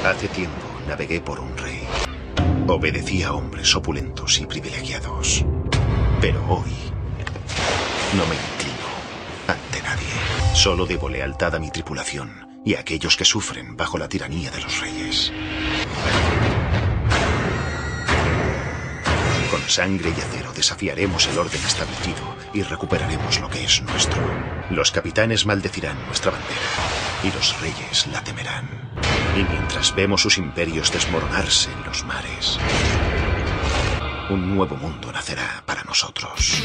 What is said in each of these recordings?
Hace tiempo navegué por un rey. Obedecí a hombres opulentos y privilegiados. Pero hoy no me inclino ante nadie. Solo debo lealtad a mi tripulación y a aquellos que sufren bajo la tiranía de los reyes. Con sangre y acero desafiaremos el orden establecido y recuperaremos lo que es nuestro. Los capitanes maldecirán nuestra bandera y los reyes la temerán. Y mientras vemos sus imperios desmoronarse en los mares, un nuevo mundo nacerá para nosotros.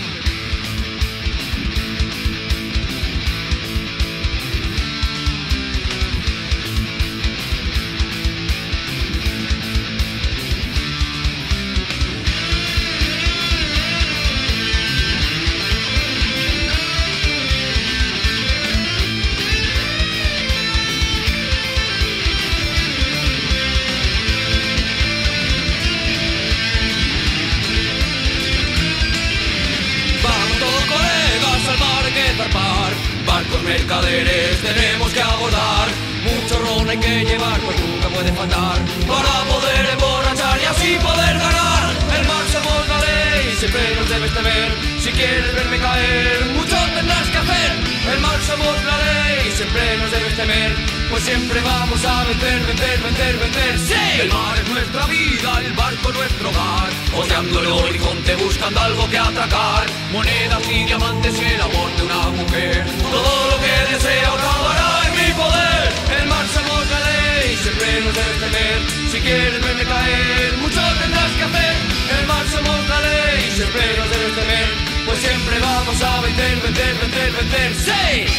Barcos mercaderes tenemos que abordar. Mucho ron hay que llevar, pues nunca puede faltar, para poder emborrachar y así poder ganar. El mar somos la ley, siempre nos debes temer. Si quieres verme caer, mucho tendrás que hacer. El mar somos la ley, siempre nos debes temer, pues siempre vamos a vencer, vencer, vencer, vencer. ¡Sí! El mar es nuestra vida, el barco nuestro hogar, oteando el horizonte buscando algo que atracar. Monedas y diamantes y el amor de una mujer, todo lo que deseo acabará en mi poder. El mar somos la ley, siempre nos debes temer. Si quieres verme caer, mucho tendrás que hacer. El mar somos la ley, siempre nos debes temer, pues siempre vamos a vencer, vencer, vencer, vencer. ¡Sí!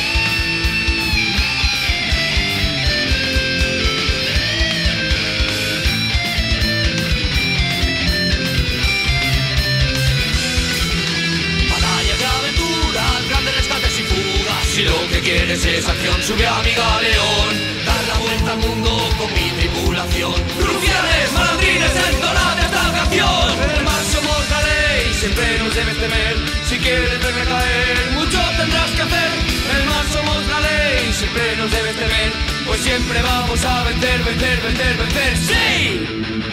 Si lo que quieres es acción, sube a mi galeón, dar la vuelta al mundo con mi tripulación. Rufianes, malandrines, entonad esta canción. El mar somos la ley, siempre nos debes temer. Si quieres verme caer, mucho tendrás que hacer. El mar somos la ley, siempre nos debes temer, pues siempre vamos a vencer, vencer, vencer, vencer. ¡Sí!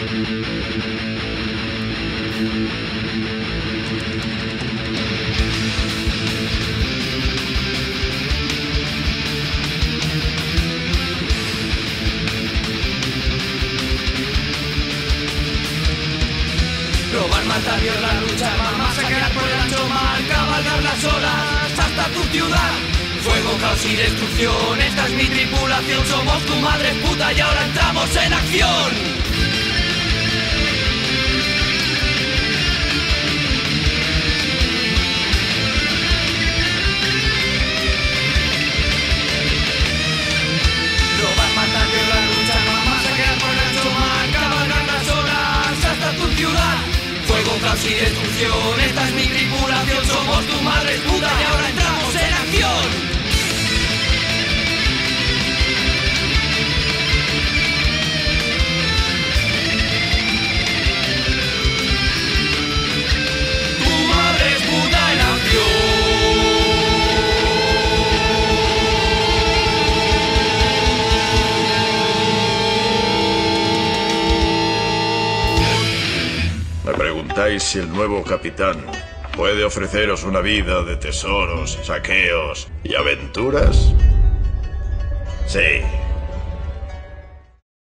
Robar, matar, violar, luchar, masacrar por el ancho mar, cabalgar las olas hasta tu ciudad. Fuego, caos y destrucción, esta es mi tripulación. Somos tu madre puta y ahora entramos en acción. Robar, matar, violar, luchar, masacrar por el ancho mar, cabalgar las olas hasta tu ciudad. Fuego, caos y destrucción, esta es mi tripulación. Somos tu madre puta y ahora entramos en acción. Tu madre es puta en acción. Me preguntáis si el nuevo capitán puede ofreceros una vida de tesoros, saqueos y aventuras. Sí.